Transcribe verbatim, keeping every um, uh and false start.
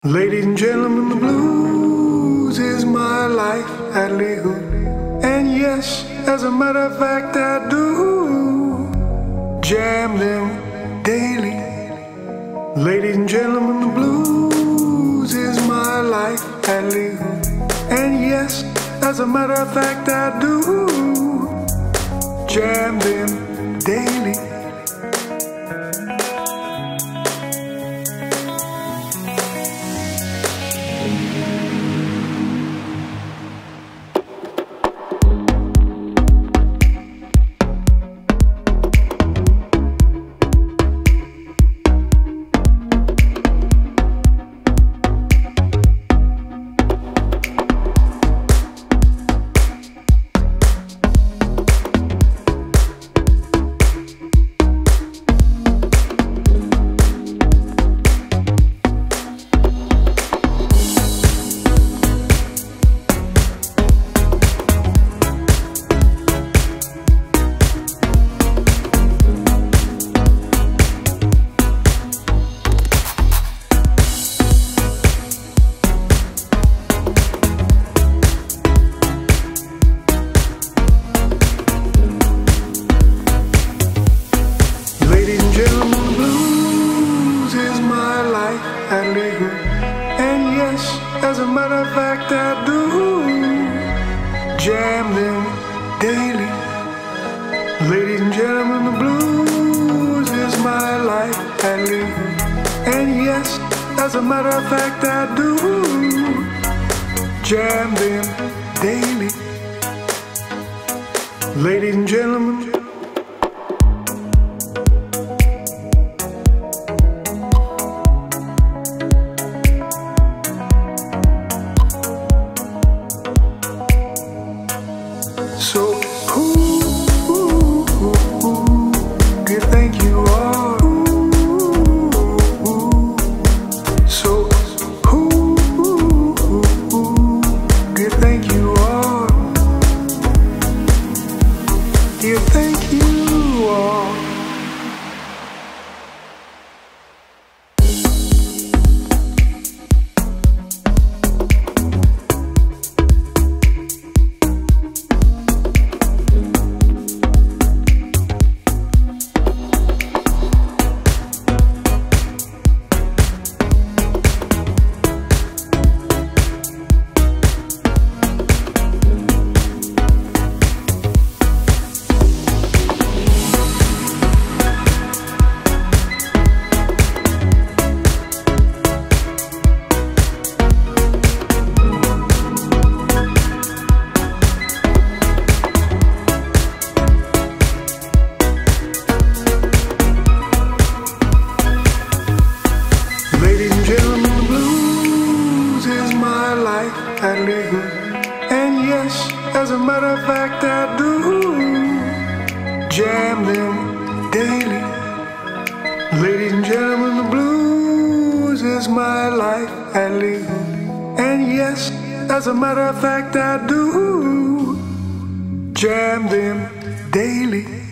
Ladies and gentlemen, the blues is my life at Leehoot. And yes, as a matter of fact, I do jam them daily. Ladies and gentlemen, the blues is my life at Leehoot. And yes, as a matter of fact, I do jam them daily. And yes, as a matter of fact, I do jam them daily. Ladies and gentlemen, the blues is my life at Leehoot. And yes, as a matter of fact, I do jam them daily. Ladies and gentlemen, so who, who, who, who do you think you are? Ooh, so who, who, who, who do you think you are? Do you think you are? At Leehoot. And yes, as a matter of fact, I do jam them daily. Ladies and gentlemen, the blues is my life at Leehoot. And yes, as a matter of fact, I do jam them daily.